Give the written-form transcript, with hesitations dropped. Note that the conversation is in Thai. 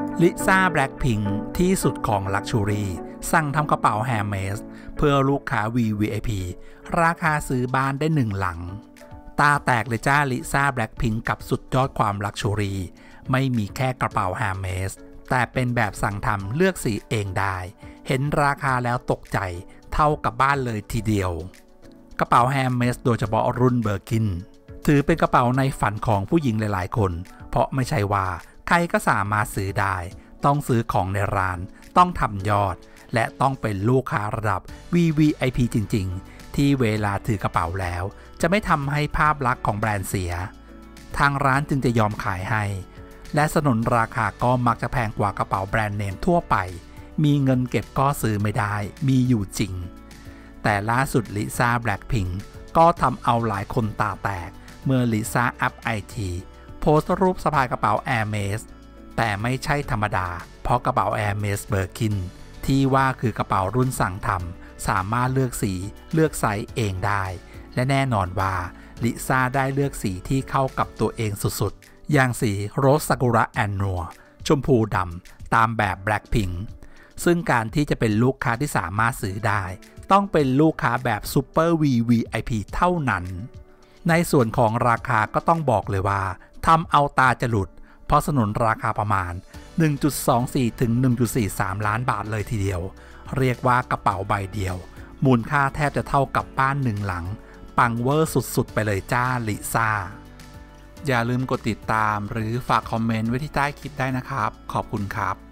ลิซ่าแบล็คพิงค์ที่สุดของลักชัวรี่สั่งทำกระเป๋าแฮร์เมสเพื่อลูกค้า VVIP ราคาซื้อบ้านได้1หลังตาแตกเลยจ้าลิซ่าแบล็คพิงค์กับสุดยอดความลักชัวรี่ไม่มีแค่กระเป๋าแฮร์เมสแต่เป็นแบบสั่งทำเลือกสีเองได้เห็นราคาแล้วตกใจเท่ากับบ้านเลยทีเดียวกระเป๋าแฮร์เมสโดยเฉพาะรุ่นเบอร์กินถือเป็นกระเป๋าในฝันของผู้หญิงหลายๆคนเพราะไม่ใช่ว่าใครก็สามารถซื้อได้ต้องซื้อของในร้านต้องทำยอดและต้องเป็นลูกค้าระดับ VVIP จริงๆที่เวลาถือกระเป๋าแล้วจะไม่ทำให้ภาพลักษณ์ของแบรนด์เสียทางร้านจึงจะยอมขายให้และสนุนราคาก็มักจะแพงกว่ากระเป๋าแบรนด์เนมทั่วไปมีเงินเก็บก็ซื้อไม่ได้มีอยู่จริงแต่ล่าสุดลิซ่าแบล็คพิงค์ก็ทำเอาหลายคนตาแตกเมื่อลิซ่าอัพ IG โพสต์รูปสะพายกระเป๋า Hermes แต่ไม่ใช่ธรรมดาเพราะกระเป๋า Hermes Birkin ที่ว่าคือกระเป๋ารุ่นสั่งทำสามารถเลือกสีเลือกไซส์เองได้และแน่นอนว่าลิซ่าได้เลือกสีที่เข้ากับตัวเองสุดๆอย่างสีโรสซากุระแอนนัวชมพูดำตามแบบ Blackpink ซึ่งการที่จะเป็นลูกค้าที่สามารถซื้อได้ต้องเป็นลูกค้าแบบ Super VVIP เท่านั้นในส่วนของราคาก็ต้องบอกเลยว่าทำเอาตาจะหลุดเพราะสนุนราคาประมาณ 1.24 ถึง 1.43 ล้านบาทเลยทีเดียวเรียกว่ากระเป๋าใบเดียวมูลค่าแทบจะเท่ากับบ้าน1หลังปังเวอร์สุดๆไปเลยจ้าลิซ่าอย่าลืมกดติดตามหรือฝากคอมเมนต์ไว้ที่ใต้คลิปได้นะครับขอบคุณครับ